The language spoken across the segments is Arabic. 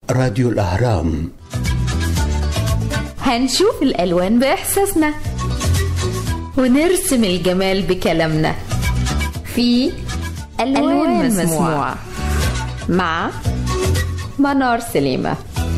راديو الأهرام. هنشوف الألوان بإحساسنا ونرسم الجمال بكلامنا في ألوان مسموعة مع منار سليمة.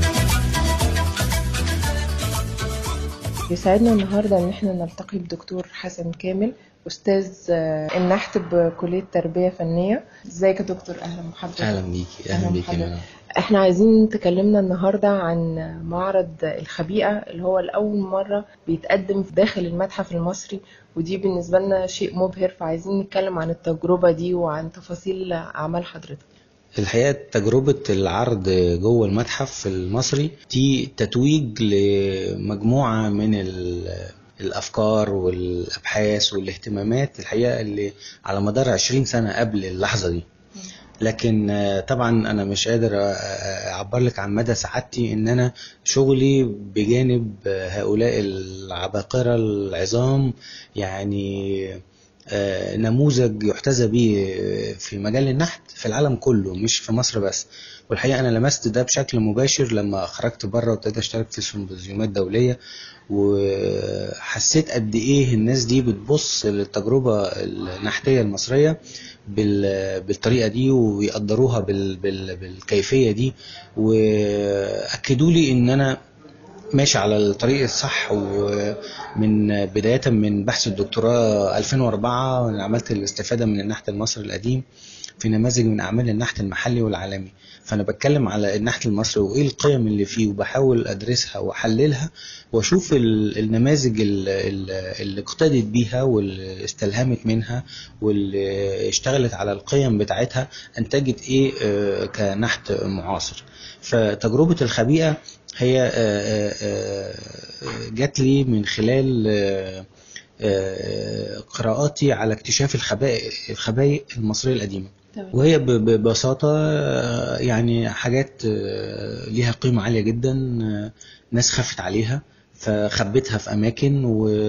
يسعدنا النهاردة ان احنا نلتقي بدكتور حسن كامل، استاذ النحت بكلية تربية فنية. ازيك يا دكتور؟ اهلا بحضرتك. اهلا بيكي. اهلا بيكي. احنا عايزين تكلمنا النهاردة عن معرض الخبيئة اللي هو لأول مرة بيتقدم داخل المتحف المصري، ودي بالنسبة لنا شيء مبهر، فعايزين نتكلم عن التجربة دي وعن تفاصيل أعمال حضرتك. الحقيقة تجربة العرض جوه المتحف المصري دي تتويج لمجموعة من الأفكار والأبحاث والاهتمامات الحقيقة اللي على مدار 20 سنة قبل اللحظة دي. لكن طبعا أنا مش قادر أعبر لك عن مدى سعادتي إن أنا شغلي بجانب هؤلاء العباقرة العظام، يعني نموذج يحتذى به في مجال النحت في العالم كله مش في مصر بس. والحقيقة أنا لمست ده بشكل مباشر لما خرجت بره وابتديت أشترك في سيمبوزيومات دولية، وحسيت قد إيه الناس دي بتبص للتجربة النحتية المصرية بالطريقة دي ويقدروها بالكيفية دي، وأكدوا لي إن أنا ماشي على الطريق الصح. ومن بداية من بحث الدكتوراه 2004 أنا عملت الاستفادة من النحت المصري القديم في نماذج من أعمال النحت المحلي والعالمي. فأنا بتكلم على النحت المصري وإيه القيم اللي فيه، وبحاول أدرسها وأحللها وأشوف النماذج اللي اقتدت بيها واللي استلهمت منها واللي اشتغلت على القيم بتاعتها أنتجت إيه كنحت معاصر. فتجربة الخبيئة هي جات لي من خلال قراءاتي على اكتشاف الخبائق المصرية القديمة، وهي ببساطة يعني حاجات ليها قيمة عالية جدا، ناس خافت عليها فخبتها في أماكن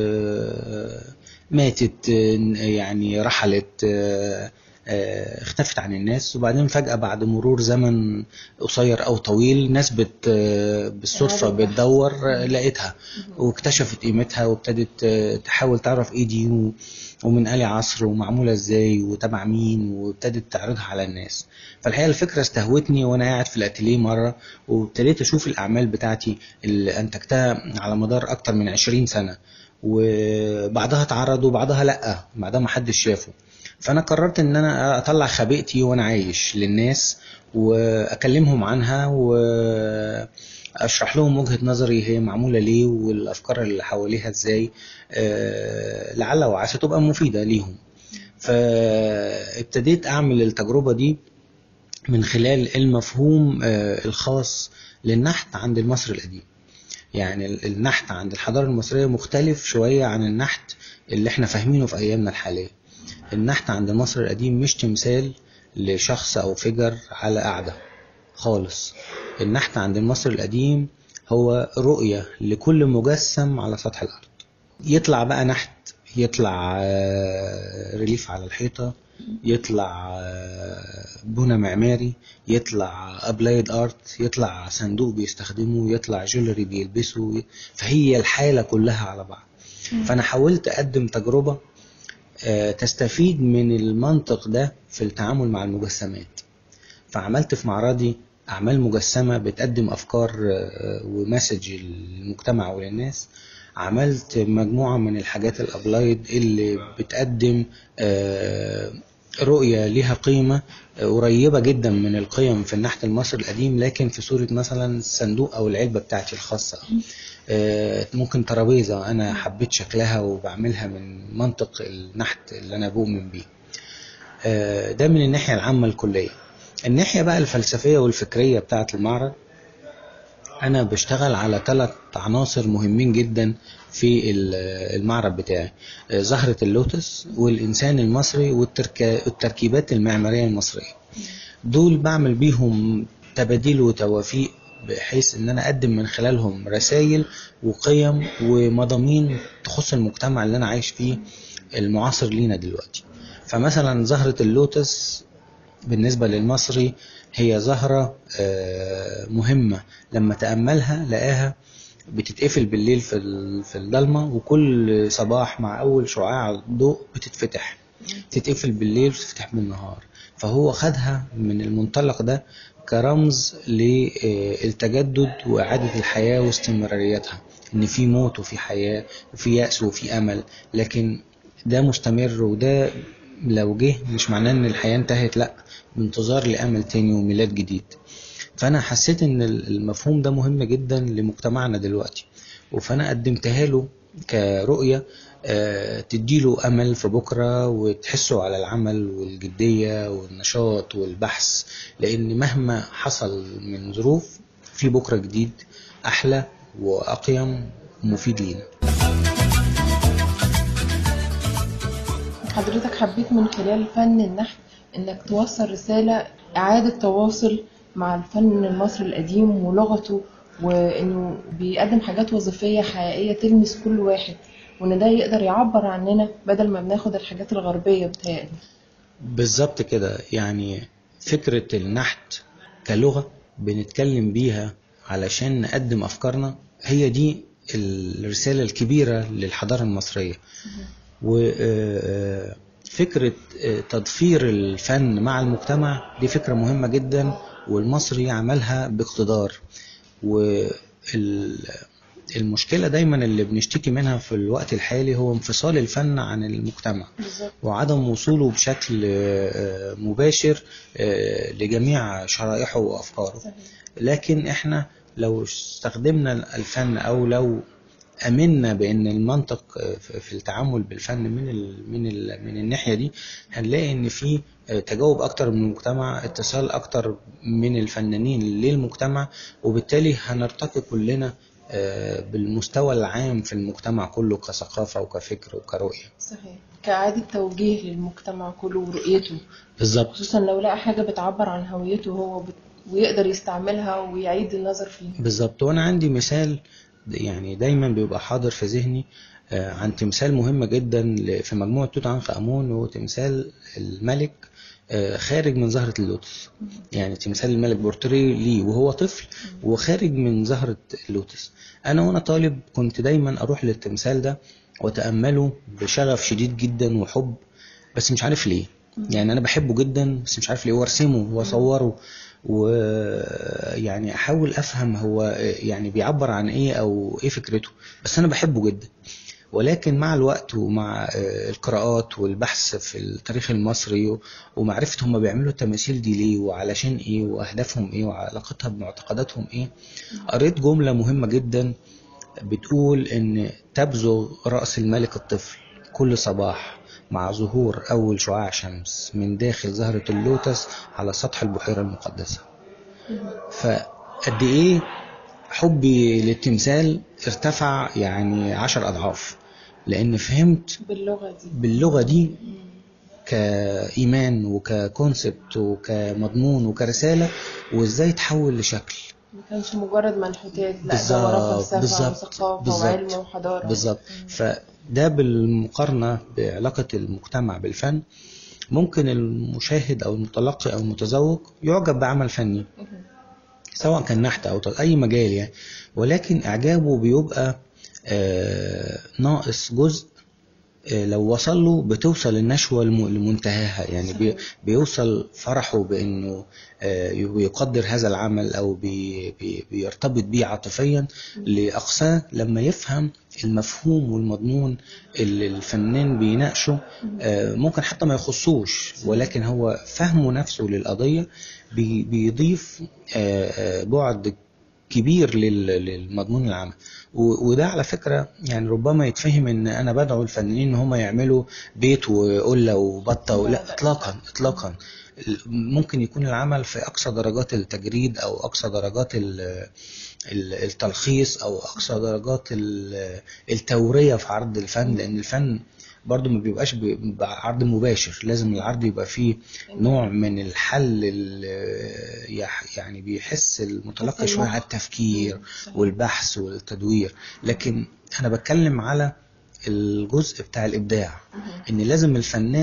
وماتت، يعني رحلت، اختفت عن الناس، وبعدين فجأة بعد مرور زمن قصير أو طويل ناس بالصدفة بتدور لقيتها واكتشفت قيمتها وابتدت تحاول تعرف ايه دي ومن آلي عصر ومعمولة ازاي وتبع مين، وابتدت تعرضها على الناس. فالحقيقة الفكرة استهوتني وانا قاعد في الاتيليه مرة، وابتديت اشوف الأعمال بتاعتي اللي انتجتها على مدار اكتر من 20 سنة، وبعدها اتعرض وبعدها لأ، بعدها ما حدش شافه. فأنا قررت إن أنا أطلع خبيئتي وأنا عايش للناس وأكلمهم عنها وأشرح لهم وجهة نظري هي معمولة ليه والأفكار اللي حواليها إزاي، لعل وعسى تبقى مفيدة ليهم. فابتديت أعمل التجربة دي من خلال المفهوم الخاص للنحت عند المصري القديم. يعني النحت عند الحضارة المصرية مختلف شوية عن النحت اللي احنا فاهمينه في أيامنا الحالية. النحت عند المصري القديم مش تمثال لشخص أو فجر على قاعدة خالص. النحت عند المصري القديم هو رؤية لكل مجسم على سطح الأرض. يطلع بقى نحت، يطلع ريليف على الحيطة، يطلع بنى معماري، يطلع أبلايد آرت، يطلع صندوق بيستخدمه، يطلع جولري بيلبسه. فهي الحالة كلها على بعض. فأنا حاولت أقدم تجربة تستفيد من المنطق ده في التعامل مع المجسمات. فعملت في معرضي أعمال مجسمة بتقدم أفكار ومسج للمجتمع وللناس. عملت مجموعة من الحاجات الأبلايد اللي بتقدم رؤية لها قيمة قريبة جدا من القيم في النحت المصري القديم، لكن في صورة مثلا الصندوق أو العلبة بتاعتي الخاصة. ممكن ترابيزة أنا حبيت شكلها وبعملها من منطق النحت اللي أنا بؤمن بيه. ده من الناحية العامة الكلية. الناحية بقى الفلسفية والفكرية بتاعة المعرض، أنا بشتغل على 3 عناصر مهمين جدا في المعرض بتاعي: زهرة اللوتس والإنسان المصري والتركيبات المعمارية المصرية. دول بعمل بيهم تباديل وتوافيق بحيث ان انا اقدم من خلالهم رسائل وقيم ومضامين تخص المجتمع اللي انا عايش فيه المعاصر لينا دلوقتي. فمثلا زهرة اللوتس بالنسبة للمصري هي ظاهرة مهمة، لما تأملها لقاها بتتقفل بالليل في الضلمة، وكل صباح مع أول شعاع ضوء بتتفتح، تتقفل بالليل وتتفتح بالنهار. فهو خدها من المنطلق ده كرمز للتجدد وإعادة الحياة واستمراريتها، إن في موت وفي حياة وفي يأس وفي أمل، لكن ده مستمر، وده لو جه مش معناه إن الحياة انتهت، لأ، بانتظار لأمل تاني وميلاد جديد. فأنا حسيت إن المفهوم ده مهم جدا لمجتمعنا دلوقتي، فأنا قدمتها له كرؤية تديله أمل في بكرة، وتحسه على العمل والجدية والنشاط والبحث، لأن مهما حصل من ظروف في بكرة جديد أحلى وأقيم ومفيد لينا. حضرتك حبيت من خلال فن النحت انك توصل رسالة اعادة تواصل مع الفن المصري القديم ولغته، وانه بيقدم حاجات وظيفية حقيقية تلمس كل واحد، وان ده يقدر يعبر عننا بدل ما بناخد الحاجات الغربية بتاعتنا. بالظبط كده، يعني فكرة النحت كلغة بنتكلم بيها علشان نقدم أفكارنا، هي دي الرسالة الكبيرة للحضارة المصرية. وفكرة تضفير الفن مع المجتمع دي فكرة مهمة جدا، والمصري عملها باقتدار. والمشكلة دايما اللي بنشتكي منها في الوقت الحالي هو انفصال الفن عن المجتمع، وعدم وصوله بشكل مباشر لجميع شرائحه وأفكاره. لكن احنا لو استخدمنا الفن، او لو امنا بان المنطق في التعامل بالفن من الناحيه دي، هنلاقي ان في تجاوب اكتر من المجتمع، اتصال اكتر من الفنانين للمجتمع، وبالتالي هنرتقي كلنا بالمستوى العام في المجتمع كله كثقافه وكفكر وكرؤيه. صحيح، كإعادة توجيه للمجتمع كله ورؤيته. بالظبط، خصوصا لو لقى حاجه بتعبر عن هويته هو ويقدر يستعملها ويعيد النظر فيها. بالظبط. وانا عندي مثال يعني دايما بيبقى حاضر في ذهني عن تمثال مهم جدا في مجموعة توت عنخ آمون، وهو تمثال الملك خارج من زهرة اللوتس. يعني تمثال الملك بورتريه ليه وهو طفل وخارج من زهرة اللوتس. أنا وأنا طالب كنت دايما أروح للتمثال ده وأتأمله بشغف شديد جدا وحب، بس مش عارف ليه. يعني أنا بحبه جدا بس مش عارف ليه، وارسمه واصوره، ويعني احاول افهم هو يعني بيعبر عن ايه او ايه فكرته، بس انا بحبه جدا. ولكن مع الوقت ومع القراءات والبحث في التاريخ المصري ومعرفة هم بيعملوا التماثيل دي ليه وعلشان ايه واهدافهم ايه وعلاقتها بمعتقداتهم ايه، قريت جملة مهمة جدا بتقول ان تبزغ رأس الملك الطفل كل صباح مع ظهور أول شعاع شمس من داخل زهرة اللوتس على سطح البحيرة المقدسة. فقد إيه حبي للتمثال ارتفع يعني 10 أضعاف، لأن فهمت باللغة دي كإيمان وككونسبت وكمضمون وكرسالة، وإزاي تحول لشكل. ما كانش مجرد منحوتات، لا ده وراه فلسفة وثقافة وعلم وحضارة. بالظبط. فده بالمقارنة بعلاقة المجتمع بالفن، ممكن المشاهد أو المتلقي أو المتذوق يعجب بعمل فني سواء كان نحت أو أي مجال يعني، ولكن إعجابه بيبقى ناقص جزء. لو وصل له بتوصل النشوة لمنتهاها، يعني بيوصل فرحه بأنه يقدر هذا العمل أو بيرتبط بيه عاطفيا لأقصاه لما يفهم المفهوم والمضمون اللي الفنان بيناقشه. ممكن حتى ما يخصوش، ولكن هو فهمه نفسه للقضية بيضيف بعد كبير للمضمون العام. وده على فكرة يعني ربما يتفهم ان انا بدعو الفنانين ان هم يعملوا بيت وقلة وبطة، لا اطلاقا اطلاقا. ممكن يكون العمل في اقصى درجات التجريد او اقصى درجات التلخيص او اقصى درجات التورية في عرض الفن، لان الفن برضو ما بيبقاش عرض مباشر، لازم العرض يبقى فيه نوع من الحل يعني بيحس المتلقي شوية على التفكير والبحث والتدوير. لكن أنا بتكلم على الجزء بتاع الإبداع، إن لازم الفنان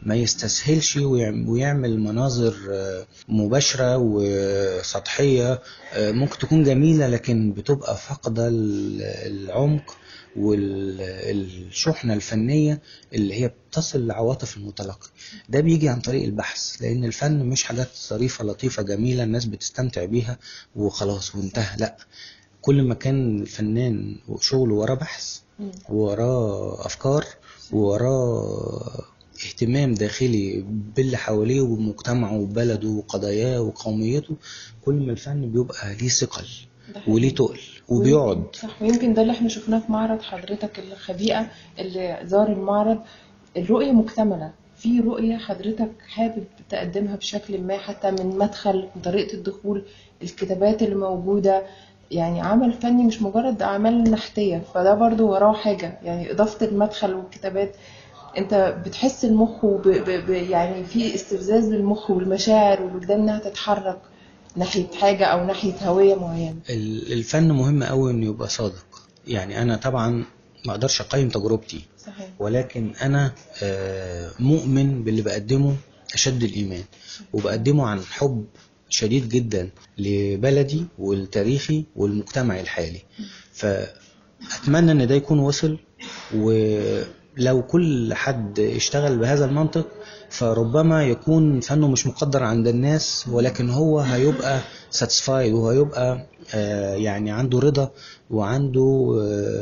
ما يستسهلش ويعمل مناظر مباشرة وسطحية ممكن تكون جميلة لكن بتبقى فاقدة العمق والشحنة الفنية اللي هي بتصل لعواطف المتلقي. ده بيجي عن طريق البحث، لأن الفن مش حاجات ظريفة لطيفة جميلة الناس بتستمتع بيها وخلاص وانتهى، لا، كل ما كان الفنان شغله وراه بحث ووراه أفكار ووراه اهتمام داخلي باللي حواليه وبمجتمعه وبلده وقضاياه وقوميته، كل ما الفن بيبقى ليه ثقل وليه تقل وبيقعد. صح. ويمكن ده اللي احنا شفناه في معرض حضرتك الخبيئة اللي زار المعرض، الرؤية مكتملة، في رؤية حضرتك حابب تقدمها بشكل ما، حتى من مدخل، من طريقة الدخول، الكتابات اللي موجودة، يعني عمل فني مش مجرد أعمال نحتية، فده برضو وراه حاجة، يعني إضافة المدخل والكتابات انت بتحس المخ يعني في استفزاز للمخ والمشاعر والوجدان انها تتحرك ناحية حاجة او ناحية هوية معينة. الفن مهم قوي انه يبقى صادق. يعني انا طبعا ما اقدرش اقيم تجربتي، صحيح. ولكن انا مؤمن باللي بقدمه اشد الايمان، وبقدمه عن حب شديد جدا لبلدي والتاريخي والمجتمع الحالي. فاتمنى ان ده يكون وصل، ولو كل حد اشتغل بهذا المنطق فربما يكون فنه مش مقدر عند الناس، ولكن هو هيبقى ساتسفايد وهيبقى يعني عنده رضا وعنده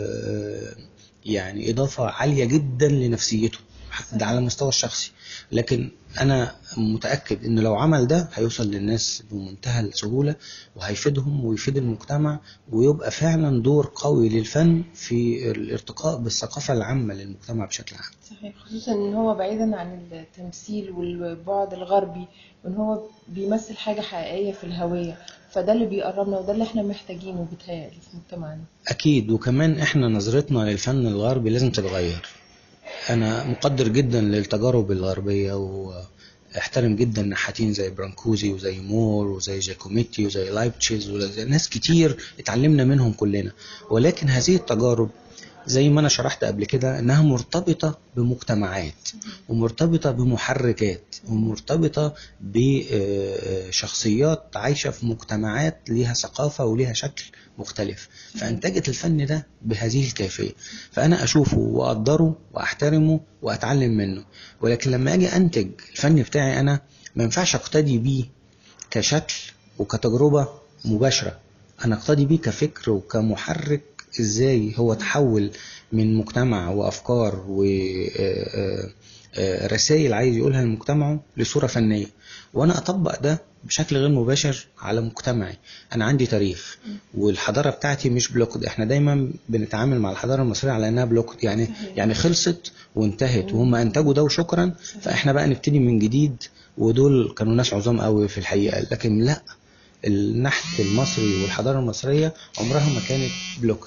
يعني إضافة عالية جدا لنفسيته ده على المستوى الشخصي. لكن أنا متأكد إن لو عمل ده هيوصل للناس بمنتهى السهولة وهيفيدهم ويفيد المجتمع، ويبقى فعلا دور قوي للفن في الارتقاء بالثقافة العامة للمجتمع بشكل عام. صحيح، خصوصا إن هو بعيدا عن التمثيل والبعد الغربي، وإن هو بيمثل حاجة حقيقية في الهوية، فده اللي بيقربنا وده اللي احنا محتاجينه بيتهيألي في مجتمعنا. أكيد، وكمان احنا نظرتنا للفن الغربي لازم تتغير. أنا مقدر جدا للتجارب الغربية واحترم جدا نحاتين زي برانكوزي وزي مور وزي جاكوميتي وزي لايبتشيز وزي ناس كتير اتعلمنا منهم كلنا، ولكن هذه التجارب زي ما أنا شرحت قبل كده إنها مرتبطة بمجتمعات ومرتبطة بمحركات ومرتبطة بشخصيات عايشة في مجتمعات ليها ثقافة وليها شكل مختلف، فأنتجت الفن ده بهذه الكيفية. فأنا أشوفه وأقدره وأحترمه وأتعلم منه، ولكن لما أجي أنتج الفن بتاعي أنا ما ينفعش أقتدي بيه كشكل وكتجربة مباشرة، أنا أقتدي بيه كفكر وكمحرك، إزاي هو تحول من مجتمع وأفكار ورسائل عايز يقولها لمجتمعه لصورة فنية، وأنا أطبق ده بشكل غير مباشر على مجتمعي. أنا عندي تاريخ والحضارة بتاعتي مش بلوكد، إحنا دايما بنتعامل مع الحضارة المصرية على أنها بلوكد، يعني خلصت وانتهت وهم أنتجوا ده وشكرا، فإحنا بقى نبتدي من جديد، ودول كانوا ناس عظام قوي في الحقيقة. لكن لا، النحت المصري والحضارة المصرية عمرها ما كانت بلوكد.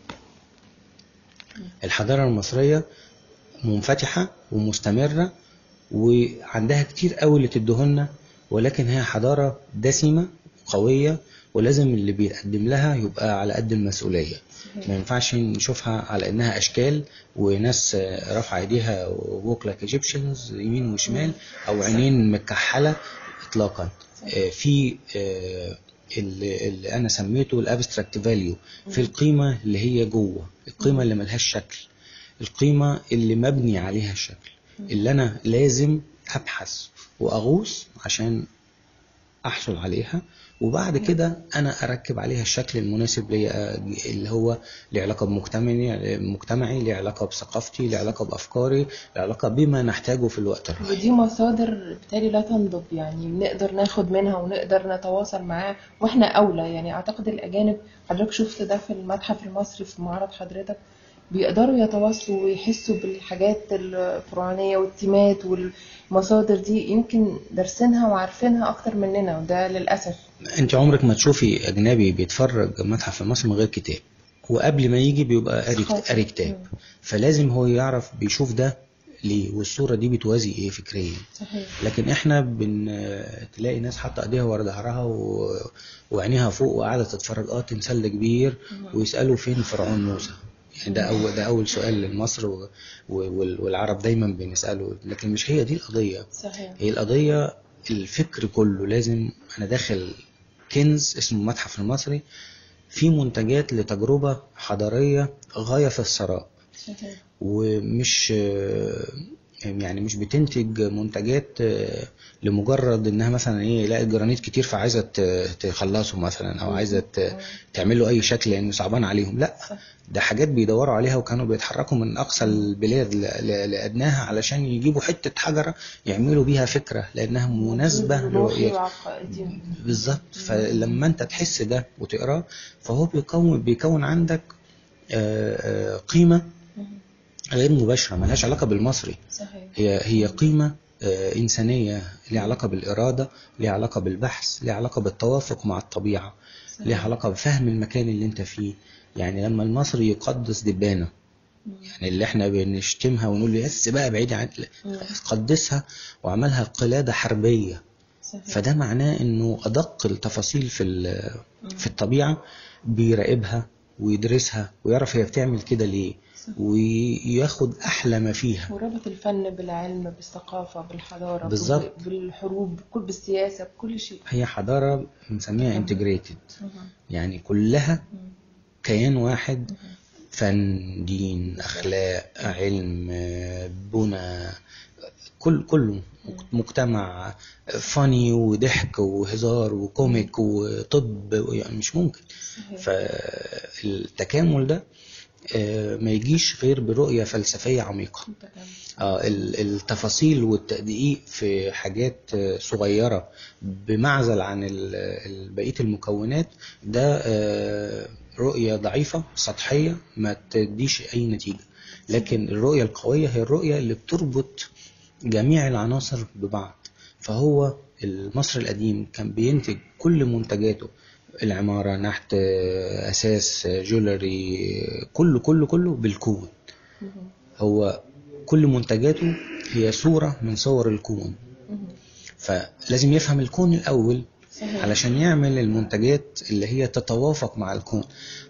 الحضارة المصرية منفتحة ومستمرة وعندها كتير قوي اللي تدهلنا، ولكن هي حضارة دسمة قوية، ولازم اللي بيقدم لها يبقى على قد المسؤولية. ما ينفعش نشوفها على انها اشكال وناس رفع ايديها walk like Egyptians يمين وشمال او عينين مكحلة اطلاقا. في اللي انا سميته الابستراكت فاليو، في القيمة اللي هي جوه، القيمة اللي ملهاش شكل، القيمة اللي مبني عليها الشكل، اللي انا لازم ابحث واغوص عشان احصل عليها، وبعد كده انا اركب عليها الشكل المناسب لي، اللي هو له علاقه بمجتمعي، له علاقه بثقافتي، له علاقه بافكاري، له علاقه بما نحتاجه في الوقت الراهن. ودي مصادر بالتالي لا تنضب، يعني بنقدر ناخد منها ونقدر نتواصل معاها واحنا اولى. يعني اعتقد الاجانب، حضرتك شفت ده في المتحف المصري في معرض حضرتك، بيقدروا يتواصلوا ويحسوا بالحاجات الفرعونية والتيمات والمصادر دي، يمكن درسينها وعارفينها أكتر مننا، وده للأسف. انت عمرك ما تشوفي أجنبي بيتفرج متحف المصري من غير كتاب، وقبل ما يجي بيبقى قاري كتاب، فلازم هو يعرف بيشوف ده ليه والصورة دي بتوازي ايه فكريا. صحيح. لكن احنا تلاقي ناس حاطه ايديها ورا ظهرها وعينيها فوق وقاعدة تتفرج تمثال ده كبير، ويسألوا فين فرعون موسى، يعني ده اول سؤال لمصر والعرب دايما بنساله، لكن مش هي دي القضيه. صحيح. هي القضيه الفكر كله. لازم انا داخل كنز اسمه المتحف المصري، في منتجات لتجربه حضاريه غايه في الثراء. صحيح. ومش يعني مش بتنتج منتجات لمجرد انها مثلا ايه لقت جرانيت كتير فعايزه تخلصه مثلا، او عايزه تعمل له اي شكل لانه صعبان عليهم. لا، ده حاجات بيدوروا عليها، وكانوا بيتحركوا من اقصى البلاد لادناها علشان يجيبوا حته حجره يعملوا بيها فكره لانها مناسبه لرؤيتك. بالظبط. فلما انت تحس ده وتقراه، فهو بيكون عندك قيمه غير مباشرة، ملهاش علاقة بالمصري. صحيح. هي قيمة إنسانية ليها علاقة بالإرادة، ليها علاقة بالبحث، ليها علاقة بالتوافق مع الطبيعة. صحيح. ليها علاقة بفهم المكان اللي انت فيه. يعني لما المصري يقدس دبانة، يعني اللي احنا بنشتمها ونقول له بس بقى بعيد عن، قدسها وعملها قلادة حربية. صحيح. فده معناه انه أدق التفاصيل في الطبيعة بيراقبها ويدرسها ويعرف هي بتعمل كده ليه، وياخد أحلى ما فيها. وربط الفن بالعلم، بالثقافة، بالحضارة، بالظبط، بالحروب، بالسياسة، بكل شيء. هي حضارة بنسميها انتجريتد، يعني كلها كيان واحد، فن، دين، أخلاق، علم، بنى، كله مجتمع فاني وضحك وهزار وكوميك وطب، يعني مش ممكن. فالتكامل ده ما يجيش غير برؤية فلسفية عميقة. التفاصيل والتدقيق في حاجات صغيرة بمعزل عن بقية المكونات، ده رؤية ضعيفة سطحية ما تديش أي نتيجة. لكن الرؤية القوية هي الرؤية اللي بتربط جميع العناصر ببعض. فهو المصري القديم كان بينتج كل منتجاته، العمارة، نحت، أساس، جولري، كله بالكون. هو كل منتجاته هي صورة من صور الكون. فلازم يفهم الكون الأول علشان يعمل المنتجات اللي هي تتوافق مع الكون.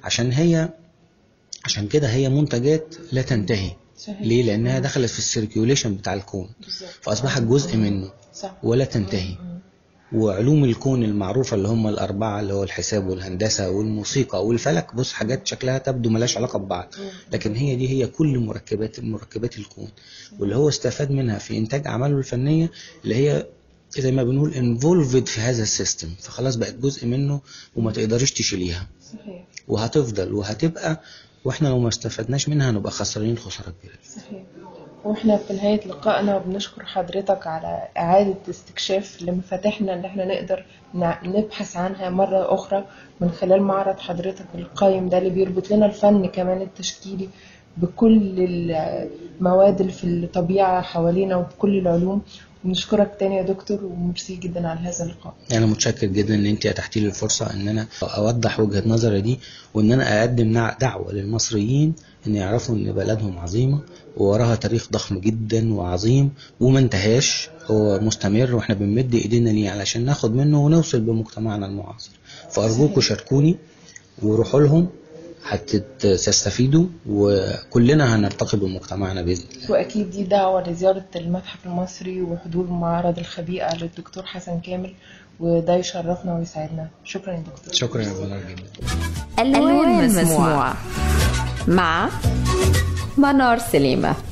عشان كده هي منتجات لا تنتهي. ليه؟ لأنها دخلت في السيركيوليشن بتاع الكون، فأصبحت جزء منه ولا تنتهي. وعلوم الكون المعروفة اللي هم الأربعة، اللي هو الحساب والهندسة والموسيقى والفلك، بص حاجات شكلها تبدو ملاش علاقة ببعض، لكن هي كل مركبات الكون، واللي هو استفاد منها في إنتاج أعماله الفنية، اللي هي زي ما بنقول involved في هذا السيستم. فخلاص بقت جزء منه وما تقدرش تشيليها. صحيح. وهتفضل وهتبقى، واحنا لو ما استفدناش منها نبقى خسرانين خسارة كبيرة. صحيح. واحنا في نهاية لقائنا بنشكر حضرتك على إعادة استكشاف لمفاتيحنا اللي احنا نقدر نبحث عنها مرة أخرى من خلال معرض حضرتك القايم ده، اللي بيربط لنا الفن كمان التشكيلي بكل المواد اللي في الطبيعة حوالينا وبكل العلوم. ونشكرك تاني يا دكتور، وميرسي جدا على هذا اللقاء. أنا متشكر جدا إن أنت أتحتي لي الفرصة إن أنا أوضح وجهة نظري دي، وإن أنا أقدم دعوة للمصريين إن يعرفوا إن بلدهم عظيمة ووراها تاريخ ضخم جدا وعظيم وما انتهاش، هو مستمر، وإحنا بنمد إيدينا ليه علشان ناخد منه ونوصل بمجتمعنا المعاصر. فأرجوكوا شاركوني وروحوا لهم هتستفيدوا، وكلنا هنرتقي بمجتمعنا بإذن الله. وأكيد دي دعوة لزيارة المتحف المصري وحضور معرض الخبيئة للدكتور حسن كامل، وده يشرفنا ويسعدنا. شكرا يا دكتور. شكرا يا منار جدا. الألوان مسموعة مع منار سليمة.